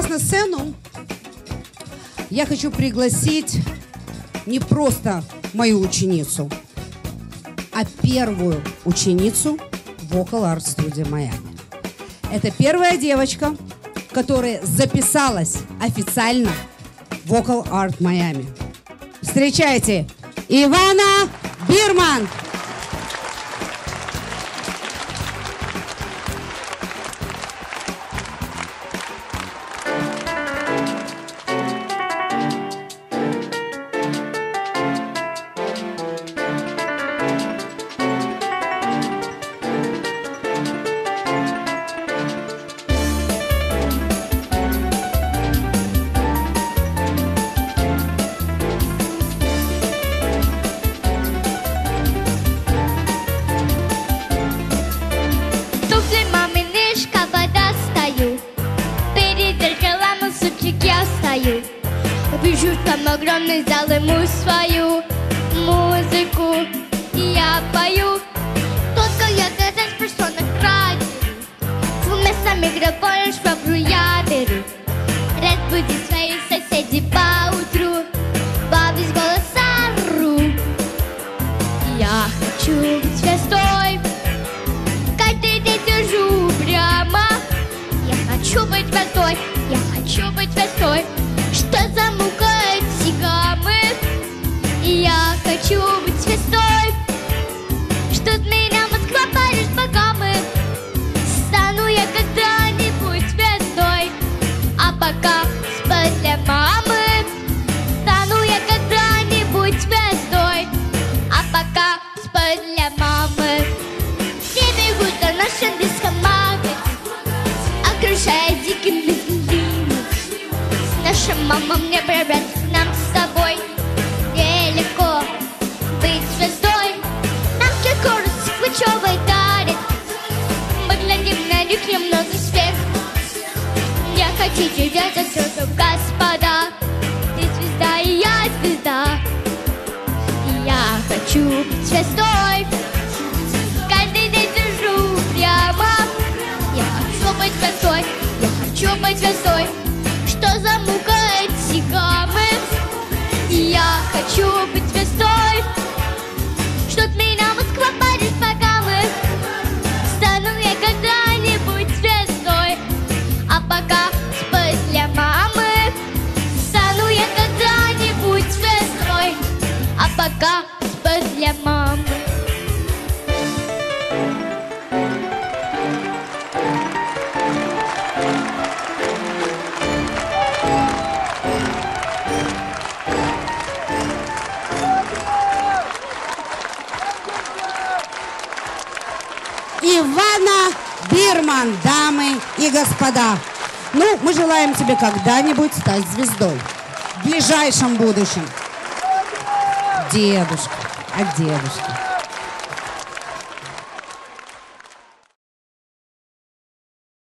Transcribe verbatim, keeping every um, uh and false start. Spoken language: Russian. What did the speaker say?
сейчас на сцену я хочу пригласить не просто мою ученицу, а первую ученицу Vocal Art Studio Miami. Это первая девочка, которая записалась официально в Vocal Art Miami. Встречайте, Ивана Бирман! Вижу там огромный зал, ему свою музыку я пою. Только я казалось, пришло на край. Вместо микрофона швабру я беру. Разбуди своих соседей поутру, во весь голос ору. Я хочу быть звездой, каждый день держу прямо. Я хочу быть звездой, я хочу быть звездой, что замукает сигамы. Я хочу быть звездой, что от меня Москва, Париж, Багамы. Стану я когда-нибудь звездой, а пока спать для мамы. Стану я когда-нибудь звездой, а пока спать для мамы. Все бегут за нашим дискомагой, окружая диким безлимом. Наша мама мне привет, нам с тобой нелегко быть звездой. Нам Киркоров с Хвачевой дарит, мы глядим на них немного сверх. Не хотите делать все, господа, ты звезда и я звезда. И я хочу быть звездой, каждый день держу прямо. Я хочу быть звездой, я хочу быть звездой, что замукает сигамы. Я хочу быть звездой, что от меня Москва, Париж, Багамы. Стану я когда-нибудь звездой, а пока спать для мамы. Стану я когда-нибудь звездой, а пока спать для мамы. Ивана Бирман, дамы и господа. Ну, мы желаем тебе когда-нибудь стать звездой. В ближайшем будущем. Дедушка, а дедушка.